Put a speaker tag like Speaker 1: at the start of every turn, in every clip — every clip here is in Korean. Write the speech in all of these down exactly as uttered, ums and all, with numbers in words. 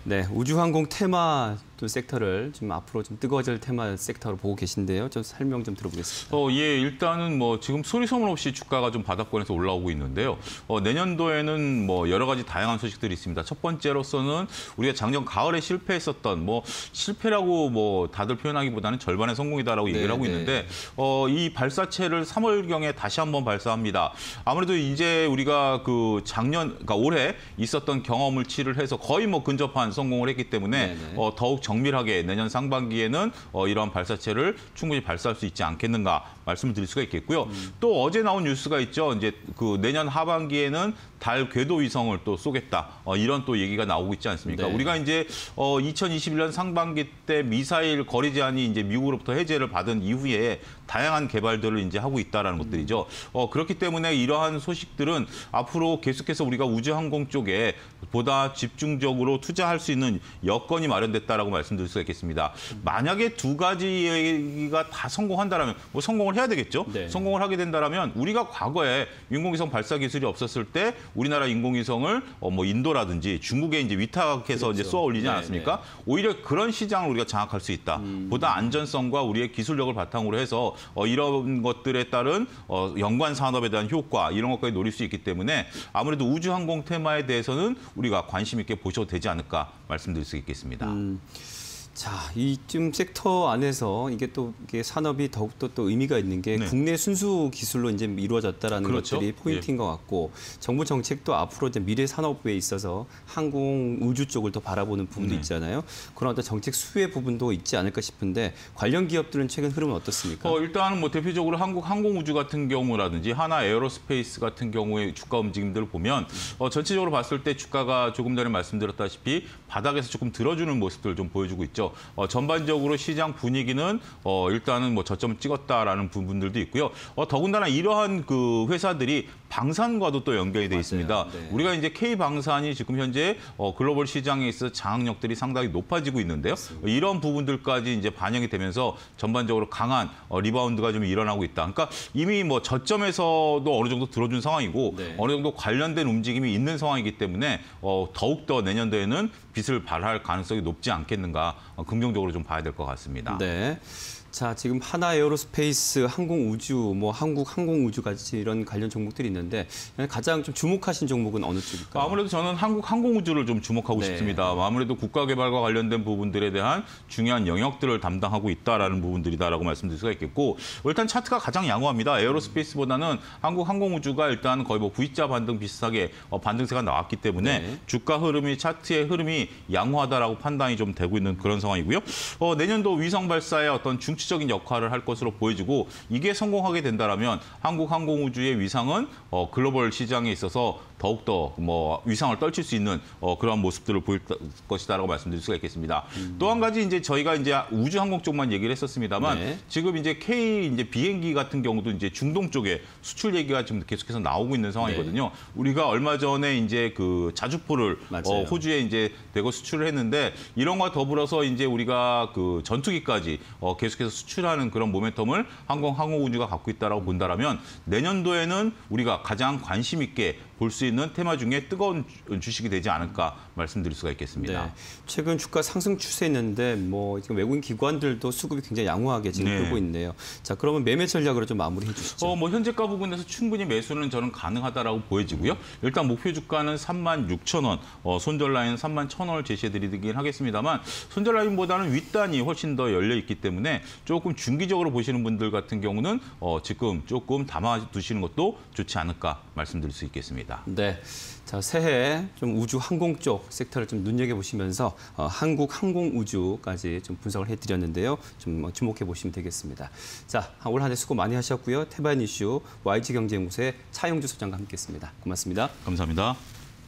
Speaker 1: 네, 우주항공 테마 또 섹터를 좀 앞으로 좀 뜨거워질 테마 섹터로 보고 계신데요. 좀 설명 좀 들어보겠습니다.
Speaker 2: 어, 예, 일단은 뭐 지금 소리 소문 없이 주가가 좀 바닥권에서 올라오고 있는데요. 어, 내년도에는 뭐 여러 가지 다양한 소식들이 있습니다. 첫 번째로서는 우리가 작년 가을에 실패했었던 뭐 실패라고 뭐 다들 표현하기보다는 절반의 성공이다라고 얘기를
Speaker 1: 네,
Speaker 2: 하고
Speaker 1: 네.
Speaker 2: 있는데 어, 이 발사체를 삼월경에 다시 한번 발사합니다. 아무래도 이제 우리가 그 작년, 그러니까 올해 있었던 경험을치를 해서 거의 뭐 근접한 성공을 했기 때문에
Speaker 1: 네, 네.
Speaker 2: 어, 더욱 정밀하게 내년 상반기에는 어, 이러한 발사체를 충분히 발사할 수 있지 않겠는가 말씀을 드릴 수가 있겠고요. 음. 또 어제 나온 뉴스가 있죠. 이제 그 내년 하반기에는 달 궤도 위성을 또 쏘겠다. 어, 이런 또 얘기가 나오고 있지 않습니까?
Speaker 1: 네.
Speaker 2: 우리가 이제 어, 이천이십일 년 상반기 때 미사일 거리 제한이 이제 미국으로부터 해제를 받은 이후에 다양한 개발들을 이제 하고 있다라는 음. 것들이죠. 어, 그렇기 때문에 이러한 소식들은 앞으로 계속해서 우리가 우주항공 쪽에 보다 집중적으로 투자할 수 있는 여건이 마련됐다라고 말씀드릴 수가 있겠습니다. 음. 만약에 두 가지 얘기가 다 성공한다라면 뭐 성공을 해야 되겠죠. 네. 성공을 하게 된다라면 우리가 과거에 인공위성 발사 기술이 없었을 때 우리나라 인공위성을 어, 뭐 인도라든지 중국에 이제 위탁해서 그렇죠. 이제 쏘아 올리지 않았습니까? 네, 네. 오히려 그런 시장을 우리가 장악할 수 있다. 음. 보다 안전성과 우리의 기술력을 바탕으로 해서 어, 이런 것들에 따른 어, 연관 산업에 대한 효과 이런 것까지 노릴 수 있기 때문에 아무래도 우주항공 테마에 대해서는 우리가 관심 있게 보셔도 되지 않을까 말씀드릴 수 있겠습니다. 음.
Speaker 1: 자, 이쯤 섹터 안에서 이게 또 이게 산업이 더욱더 또 의미가 있는 게 네. 국내 순수 기술로 이제 이루어졌다라는 그렇죠? 것들이 포인트인 예. 것 같고 정부 정책도 앞으로 이제 미래 산업부에 있어서 항공 우주 쪽을 더 바라보는 부분도 네. 있잖아요. 그런 어떤 정책 수혜 부분도 있지 않을까 싶은데 관련 기업들은 최근 흐름은 어떻습니까?
Speaker 2: 어, 일단은 뭐 대표적으로 한국 항공우주 같은 경우라든지 하나 에어로스페이스 같은 경우의 주가 움직임들을 보면 어, 전체적으로 봤을 때 주가가 조금 전에 말씀드렸다시피 바닥에서 조금 들어주는 모습들을 좀 보여주고 있죠. 어, 전반적으로 시장 분위기는 어, 일단은 뭐 저점을 찍었다라는 부분들도 있고요. 어, 더군다나 이러한 그 회사들이 방산과도 또 연결이 돼 있습니다. 네. 우리가 이제 K방산이 지금 현재 어, 글로벌 시장에 있어 장악력들이 상당히 높아지고 있는데요. 맞습니다. 이런 부분들까지 이제 반영이 되면서 전반적으로 강한 어, 리바운드가 좀 일어나고 있다. 그러니까 이미 뭐 저점에서도 어느 정도 들어준 상황이고 네. 어느 정도 관련된 움직임이 있는 상황이기 때문에 어, 더욱더 내년도에는 빛을 발할 가능성이 높지 않겠는가 어, 긍정적으로 좀 봐야 될 것 같습니다.
Speaker 1: 네. 자, 지금 하나 에어로스페이스, 항공우주, 뭐 한국 항공우주 같이 이런 관련 종목들이 있는데 가장 좀 주목하신 종목은 어느 쪽일까요?
Speaker 2: 아무래도 저는 한국 항공우주를 좀 주목하고 네. 싶습니다. 아무래도 국가개발과 관련된 부분들에 대한 중요한 영역들을 담당하고 있다라는 부분들이다라고 말씀드릴 수가 있겠고 일단 차트가 가장 양호합니다. 에어로스페이스보다는 한국 항공우주가 일단 거의 뭐 V자 반등 비슷하게 반등세가 나왔기 때문에 네. 주가 흐름이 차트의 흐름이 양호하다라고 판단이 좀 되고 있는 그런 상황이고요. 어, 내년도 위성 발사의 어떤 중추 적인 역할을 할 것으로 보여지고 이게 성공하게 된다라면 한국 항공우주의 위상은 어, 글로벌 시장에 있어서 더욱더 뭐 위상을 떨칠 수 있는 어, 그런 모습들을 보일 것이다라고 말씀드릴 수가 있겠습니다. 음. 또 한 가지 이제 저희가 이제 우주항공 쪽만 얘기를 했었습니다만 네. 지금 이제 K 이제 비행기 같은 경우도 이제 중동 쪽에 수출 얘기가 지금 계속해서 나오고 있는 상황이거든요. 네. 우리가 얼마 전에 이제 그 자주포를 어, 호주에 이제 대거 수출을 했는데 이런과 더불어서 이제 우리가 그 전투기까지 어, 계속해서 수출하는 그런 모멘텀을 항공 항공우주가 갖고 있다라고 본다라면 내년도에는 우리가 가장 관심 있게 볼 수 있는 테마 중에 뜨거운 주식이 되지 않을까 말씀드릴 수가 있겠습니다.
Speaker 1: 네. 최근 주가 상승 추세였는데 뭐 지금 외국인 기관들도 수급이 굉장히 양호하게 지금 네. 끌고 있네요. 자, 그러면 매매 전략으로 좀 마무리해 주시죠.
Speaker 2: 어, 뭐 현재가 부분에서 충분히 매수는 저는 가능하다라고 보여지고요. 일단 목표 주가는 삼만 육천 원, 어, 손절 라인 삼만 천 원을 제시해드리긴 하겠습니다만 손절 라인보다는 윗단이 훨씬 더 열려 있기 때문에 조금 중기적으로 보시는 분들 같은 경우는 어, 지금 조금 담아두시는 것도 좋지 않을까 말씀드릴 수 있겠습니다.
Speaker 1: 네, 자 새해 좀 우주 항공 쪽 섹터를 좀 눈여겨 보시면서 어, 한국 항공 우주까지 좀 분석을 해드렸는데요. 좀 주목해 보시면 되겠습니다. 자, 올 한 해 수고 많이 하셨고요. 태반 이슈 와이지경제연구소의 차영주 소장과 함께했습니다. 고맙습니다.
Speaker 2: 감사합니다.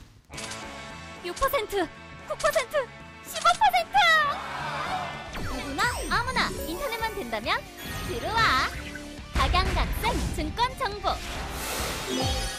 Speaker 3: 육 퍼센트, 구 퍼센트, 십오 퍼센트! 누구나 아무나 인터넷만 된다면 들어와. 각양각색 증권 정보.